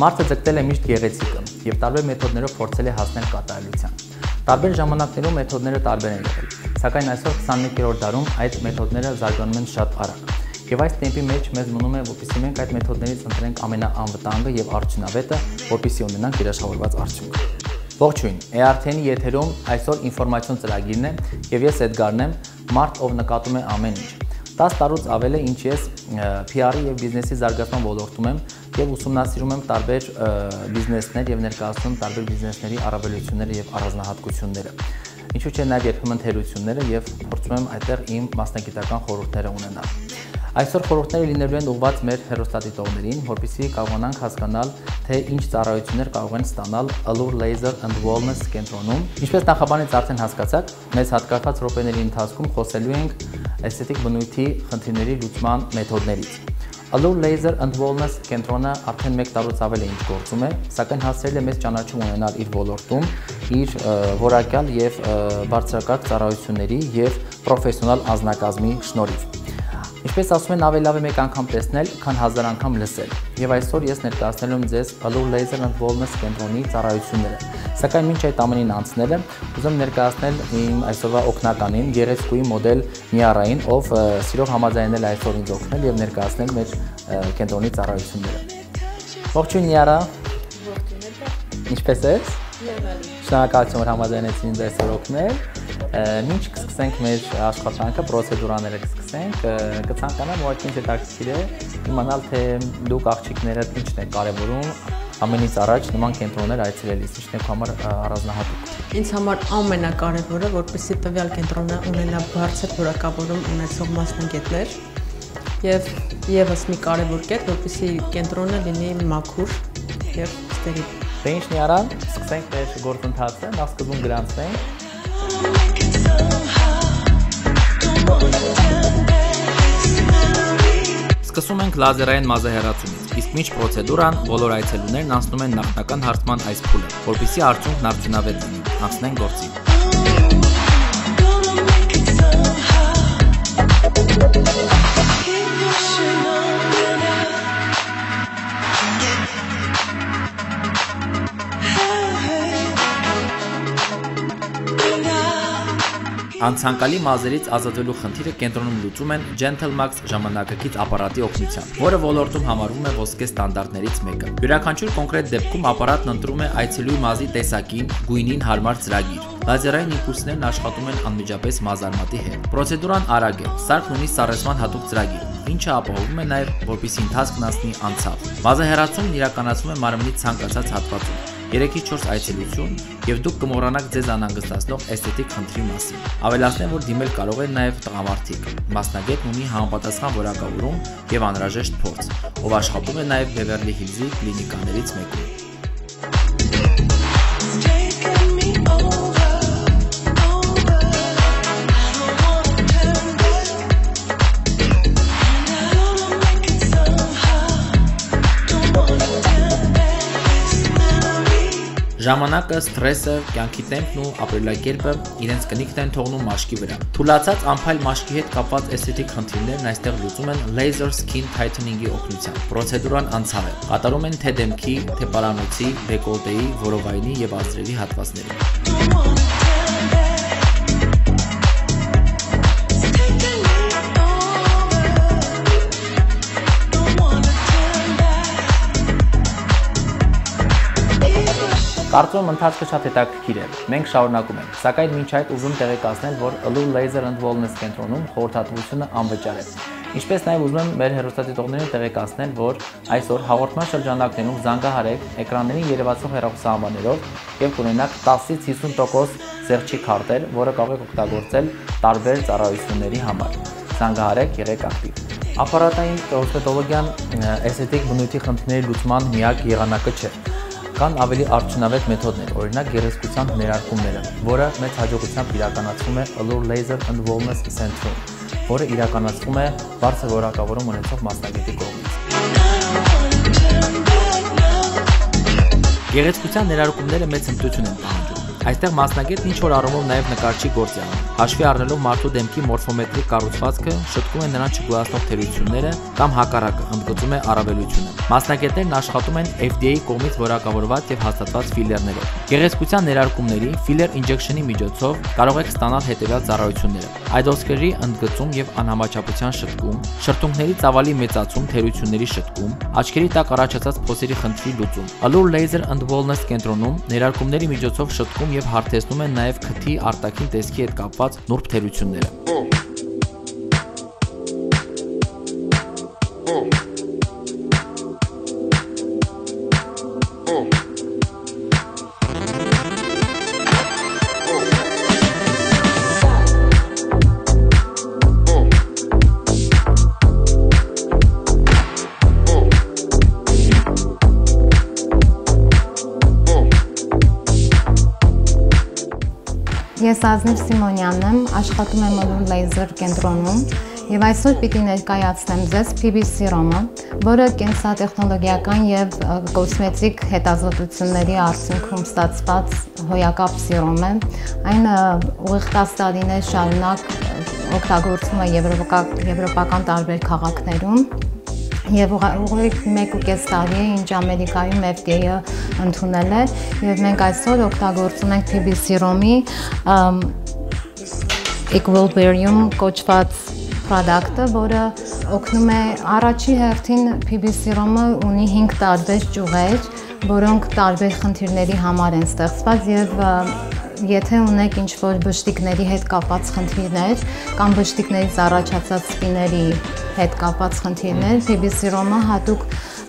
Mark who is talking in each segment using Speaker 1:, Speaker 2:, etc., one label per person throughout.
Speaker 1: Մարդը ձգտել է միշտ գեղեցիկը եւ տարբեր մեթոդներով փորձել է հասնել կատարելության։ Տարբեր ժամանակներում մեթոդները տարբեր են եղել, սակայն այսօր 21-րդ դարում այդ մեթոդները զարգանում են շատ արագ։ Եվ այս տեմպի մեջ մեզ մնում է, որպեսզի մենք այդ մեթոդներից ընտրենք ամենաանվտանգը եւ արդյունավետը, որպեսզի ունենանք երաշխավորված արդյունք։ Ողջույն, ERT-ի եթերում այսօր ինֆորմացիոն ծրագիրն է եւ ես Էդգարն եմ, մարդ ով նկատում է ամեն ինչ։ 10 տարուց ավել է ինչ ես PR-ի եւ բիզնեսի զարգացման ոլորտում եմ եւ ուսումնասիրում եմ տարբեր բիզնեսներ եւ ներկայացնում տարբեր բիզնեսների առավելությունները եւ առանձնահատկությունները։ Ինչու՞ չէ նաեւ երբեմն թերությունները եւ փորձում եմ այդտեղ իմ մասնագիտական խորհուրդները ունենալ։ Այսօր խորհուրդները լինելու են ուղղված մեր հեռուստադիտողներին, որպեսզի կարողանանք հասկանալ, թե ինչ ծառայություններ կարող են ստանալ Allure Laser and Wellness կենտրոնում։ Ինչպես նախաբանից արդեն հասկացաք, մեզ հատկացած րոպեների ընթացքում խոսելու ենք էսթետիկ բնույթի խնդիրների լուծման մեթոդներից։ Allure Laser and Wellness կենտրոնը արդեն 1 տարուց ավել է ինչ գործում է, սակայն հասցրել է մեծ ճանաչում ունենալ իր ոլորտում, իր որակյալ եւ բարձրակարգ ծառայությունների եւ պրոֆեսիոնալ անձնակազմի շնորհիվ։ Ինչպես ասում են, ավելի լավ է մեկ անգամ տեսնել, քան 1000 անգամ լսել։ Եվ այսօր ես ներկայացնելու եմ ձեզ Allure Laser and Wellness կենտրոնի ծառայությունները։ Սակայն մինչ այդ ամենին անցնելը, ուզում ներկայացնել իմ այսօրվա օգնականին, գեղեցկուի մոդել Նիարային, ով սիրով համաձայնել է այսօր ինձ օգնել եւ ներկայացնել մեր կենտրոնի ծառայությունները։ Ողջույն Նիարա։ Ողջույն։ Ինչպես ես։ Շնորհակալություն, որ համաձայնեցին ինձ այսօր օգնել։ Մինչ կսկսենք մեր աշխատանքը, պրոցեդուրաները կսկսենք, կցանկանամ ուղղակի ինձ հետաքրքիր է իմանալ, թե դուք աղջիկներդ ինչն է կարևորում ամենից առաջ նման կենտրոններ այցելելիս, ինչն է քո համար առանձնահատուկ։
Speaker 2: Ինձ համար ամենակարևորը, որպեսզի տվյալ կենտրոնը ունենա բարձր որակավորում ունեցող մասնագետներ եւ եւս մի կարևոր կետ, որպեսզի կենտրոնը լինի մաքուր եւ ստերիլ։
Speaker 1: Դե ինչ Նիարա, սկսենք մեր գործընթացը, նախ սկզբում գրանցվենք։ Սկսում ենք լազերային մազահեռացումից, իսկ մինչ պրոցեդուրան բոլոր այցելուներն անցնում են նախնական հարցման այս փուլը, որպեսզի արդյունքն արդյունավետ լինի, անցնենք գործին։ Անցանկալի մազերից ազատվելու խնդիրը կենտրոնում լուծում են Gentle Max ժամանակակից ապարատի օգնությամբ, որը ոլորտում համարվում է ոսկե ստանդարտներից մեկը։ Յուրաքանչյուր կոնկրետ դեպքում ապարատն ընտրում է այցելուի մազի տեսակին, գույնին հարմար ծրագիր։ Լազերային իմպուլսներն աշխատում են անմիջապես մազարմատի հետ։ Պրոցեդուրան արագ է, սարքն ունի սառեցման հատուկ ծրագիր, ինչը ապահովում է նաև, որպեսզի ընթացքն անցնի անցավ։ Մազահեռացումն իրականացվում է մարմնի ցանկացած հատվածում։ 3-ից 4 այցելություն եւ դուք կմոռանաք ձեզ անհանգստացնող էսթետիկ խնդրի մասին։ Ավելացնեմ, որ դիմել կարող են նաեւ տղամարդիկ։ Մասնագետն ունի համապատասխան որակավորում եւ անհրաժեշտ փորձ, ով աշխատում է նաեւ Beverly Hills-ի կլինիկաներից մեկում։ Ժամանակը, սթրեսը, կյանքի տեմպն ու ապրելակերպը իրենց կնիքն են թողնում մաշկի վրա։ Թուլացած անփայլ մաշկի հետ կապված էսթետիկ խնդիրներն այստեղ լուծում են Laser Skin Tightening-ի օգնությամբ։ Պրոցեդուրան անցավ է։ Կատարում են թե դեմքի, թե պարանոցի, դեկոլտեի, որովայնի եւ ազդրերի հատվածներում։ Կարծում եմ ընթացքը շատ հետաքրքիր է։ Մենք շարունակում ենք, սակայն մինչ այդ ուզում տեղեկացնել, որ Allure Laser and Wellness կենտրոնում խորհրդատվությունը անվճար է։ Ինչպես նաև ուզում եմ մեր հեռուստադիտողներին տեղեկացնել, որ այսօր հաղորդման շրջանակներում զանգահարեք էկրաններին երևացող հեռախոսահամարներով եւ կունենաք 10-ից 50% զեղչի քարտեր, որը կարող եք օգտագործել տարբեր ծառայությունների համար։ Զանգահարեք, եղեք ակտիվ։ Ապարատային կոսմետոլոգիան էսթետիկ բնույթի խնդիրների լուծման միակ եղանակը չէ։ Կան ավելի արդյունավետ մեթոդներ, օրինակ գեղեցկության ներարկումները, որը մեծ հաջողությամբ իրականացվում է Allure Laser and Wellness Center-ում, որը իրականացվում է բարձր որակավորում ունեցող մասնագետի կողմից։ Գեղեցկության ներարկումները մեծ հմտություն են պահանջում, Այստեղ մասնագետն ինչ որ առումով նաև նկարչի գործ է անում։ Հաշվի առնելով մարդու դեմքի մորֆոմետրիկ կառուցվածքը, շտկում են նրան չգոյացնող թերությունները կամ հակառակը, ընդգծում է առավելությունը։ Մասնագետներն աշխատում են FDA-ի կողմից որակավորված եւ հաստատված ֆիլերներով։ Գեղեցկության ներարկումների ֆիլեր ինջեկշնի միջոցով կարող եք ստանալ հետևյալ ծառայությունները. այդոսկրի ընդգծում եւ անհամաչափության շտկում, շրթունքների ծավալի մեծացում, թերությունների շտկում, աչքերի տակ առաջացած փոսերի խնդրի լուծում։ Allure Laser and Wellness կենտրոնում ներարկումների միջոցով շտկում եւ հարթեցնում են նաեւ քթի արտաքին տեսքի հետ կապված նուրբ թերությունները։
Speaker 3: Ես Ազնիվ Սիմոնյանն եմ, աշխատում եմ Allure Laser կենտրոնում եւ այսօր պիտի ներկայացնեմ ձեզ PB Serum-ը, որը կենսատեխնոլոգիական եւ կոսմետիկ հետազոտությունների արդյունքում ստացված հոյակապ սիրոմ է։ Այն ուղիղ 10 տարիներ շարունակ օգտագործվում է եվրոպական տարբեր քաղաքներում եւ ուղիղ 1.5 տարի է ինչ Ամերիկայում FDA-ը ընդունել է եւ մենք այսօր օգտագործում ենք PB Serum-ի Equilibrium կոչված product-ը, որը օգնում է առաջի հերթին PB Serum-ը ունի 5 տարբեր ճյուղեր, որոնք տարբեր խնդիրների համար են ստեղծված եւ եթե ունեք ինչ-որ բշտիկների հետ կապված խնդիրներ կամ բշտիկներից առաջացած սպիների հետ կապված խնդիրներ, PB Serum-ը հատուկ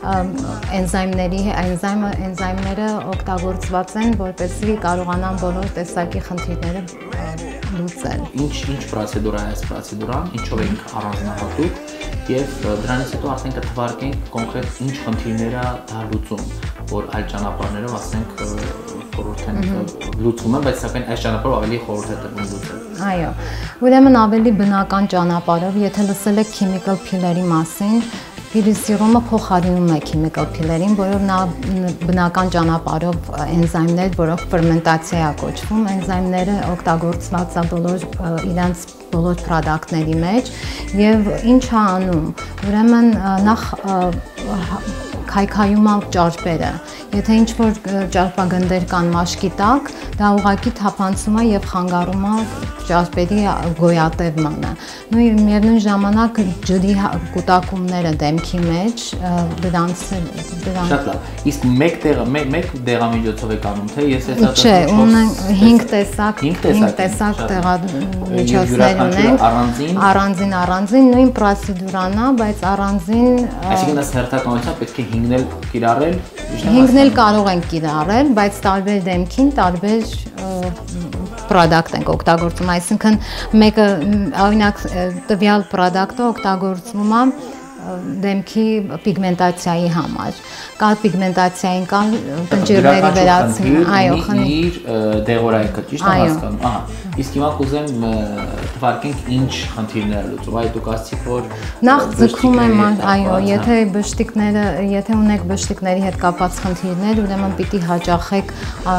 Speaker 3: էնզայմները օգտագործված են, որպեսզի կարողանան բոլոր տեսակի խնդիրները լուծել։
Speaker 1: Ինչ պրոցեդուրա է այս պրոցեդուրան, ինչով ենք առանձնահատուկ եւ դրանից հետո արդեն կթվարկենք կոնկրետ ինչ խնդիրներ է դա լուծում, որ այլ ճանապարհներով ասենք խորհուրդ են լուծում են, բայց սակայն այս ճանապարհով ավելի խորհուրդ է տրվում լուծել։
Speaker 3: Այո, ուրեմն ավելի բնական ճանապարհով, եթե լսել եք chemical pill-երի մասին, PB Serum-ը փոխարինում է chemical pill-երին, որով նա բնական ճանապարհով էնզայմներ, որոնք ֆերմենտացիա է կոչվում, էնզայմները օգտագործված է իրենց բոլոր product-ների մեջ եւ ինչ է անում։ Ուրեմն նախ քայքայում է ճարպերը։ Եթե ինչ-որ ճարպագնդեր կան մաշկի տակ, դա ուղղակի թափանցում է եւ խանգարում է ճարպերի գոյատևմանը։ Միևնույն ժամանակ ջրի կուտակումները դեմքի մեջ, դրանց
Speaker 1: Շատ լավ։ Իսկ մեկ դեղամիջոցով եք անում, թե ես հեսա
Speaker 3: Չէ, ունենք 5 տեսակ դեղամիջոցներ ունենք։ Առանձին նույն պրոցեդուրան է, բայց առանձին
Speaker 1: Այսինքն ըստ հերթականության պետք է հինգնել կիրառել։
Speaker 3: Հինգնել կարող ենք կիրառել, բայց տարբեր դեմքին տարբեր product ենք օգտագործում, այսինքն մեկը օրինակ տվյալ product-ը օգտագործվում է դեմքի պիգմենտացիայի համար, կա պիգմենտացիային կան պնջիրների վերացում, այո,
Speaker 1: իր դեղորայքը, ճիշտ եմ հասկանում, ահա, իսկ հիմա կուզեմ թվարկենք ինչ խնդիրներ լուծում, այ դուք ասացիք, որ
Speaker 3: նախ ձգում եմ, այո, եթե ունեք բշտիկների հետ կապված խնդիրներ, ուրեմն պիտի հաճախեք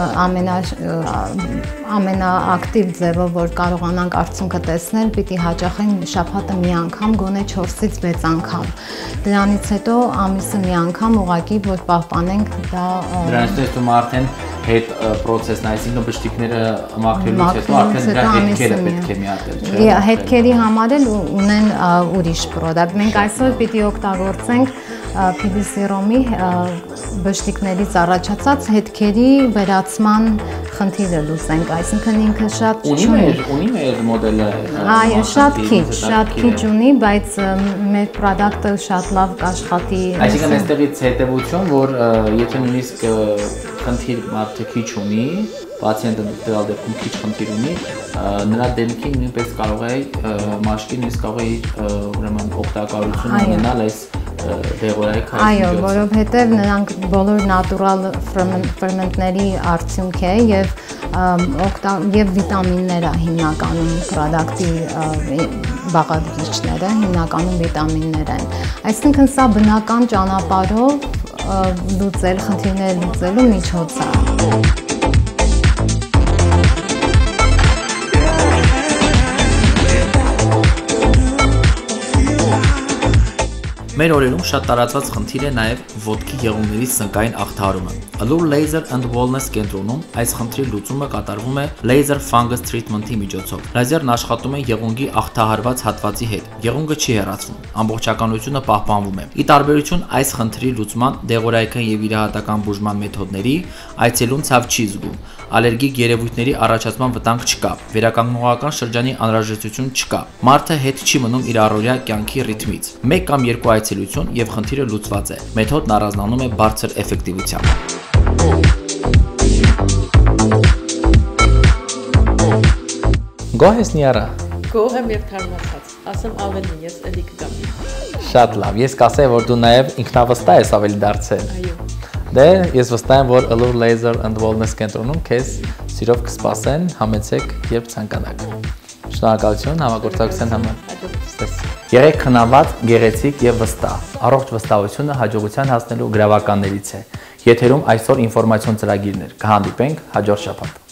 Speaker 3: ամենաակտիվ ձևով, որ կարողանանք արդյունքը տեսնել, պիտի հաճախենք շաբաթը մի անգամ, գոնե 4-ից 6 անգամ։ Դրանից հետո ամիսը մի անգամ ուղղակի որ պահպանենք դա
Speaker 1: Դրանից հետո արդեն հետ process-ն, այսինքն բշտիկները մաքրելուց հետո արդեն դրա հետքերը պետք է միատել, չէ՞։
Speaker 3: Հետքերի համար էլ ունեն ուրիշ product։ Մենք այսօր պիտի օգտագործենք PB Serum-ի բշտիկներից առաջացած հետքերի վերացման խնդիրը լուծենք, այսինքն ինքը շատ
Speaker 1: ունի մեր մոդելը։
Speaker 3: Այո, շատ քիչ ունի, բայց մեր product-ը շատ լավ կաշխատի։
Speaker 1: Այսինքն այստեղից հետևություն, որ եթե նույնիսկ խնդիր մարդը քիչ ունի, պացիենտը դրալ դեպքում քիչ խնդիր ունի, նրա դեմքին նույնպես կարող է մաշկի նույնիսկ կարող է ուրեմն օգտակարություն ունենալ այս դեղորայքը։
Speaker 3: Այո, որովհետև նրանք բոլոր նատուրալ ֆերմենտների արդյունք է եւ վիտամիններ է հիմնականում product-ի բաղադրիչները, հիմնականում վիտամիններ են։ Այսինքն սա բնական ճանապարհով լուծել խնդիրները լուծելու միջոց է։
Speaker 1: Մեր օրերում շատ տարածված խնդիր է նաև ոտքի եղունգների սնկային աղթահարումը։ Allure Laser and Wellness կենտրոնում այս խնդրի լուծումը կատարվում է laser fungus treatment-ի միջոցով։ Լազերն աշխատում է եղունգի աղթահարված հատվածի հետ։ Եղունգը չի հեռացվում, ամբողջականությունը պահպանվում է։ Ի տարբերություն այս խնդրի լուծման դեղորայքային եւ վիրահատական բուժման մեթոդների, այցելուն ցավ չի զգում։ Ալերգիկ երևույթների առաջացման վտանգ չկա, վերականգնողական շրջանի անհրաժեշտություն չկա։ Մարդը հետ չի մնում իր առօրյա կյանքի ռիթմից։ 1 կամ 2 այցելություն եւ խնդիրը լուծված է։ Մեթոդն առանձնանում է բարձր էֆեկտիվությամբ։ Գոհ ես Նիարա։
Speaker 2: Գոհ եմ եւ թարմացած։ Ասեմ ավելին, ես էլի կգամ։
Speaker 1: Շատ լավ։ Ես կասեի, որ դու նաեւ ինքնավստահ ես ավելի դարձել։
Speaker 2: Այո։
Speaker 1: Դե ես վստահ եմ, որ Allure Laser and Wellness կենտրոնում քեզ սիրով կսպասեն, համեցեք, երբ ցանկանաք։ Շնորհակալություն համագործակցության համար։ Եղեք քննված, գեղեցիկ եւ վստահ։ Առողջ վստահությունը հաջողության հասնելու գրավականներից է։ Եթերում այսօր ինֆորմացիոն ծրագիրներ։ Կհանդիպենք հաջորդ շաբաթ։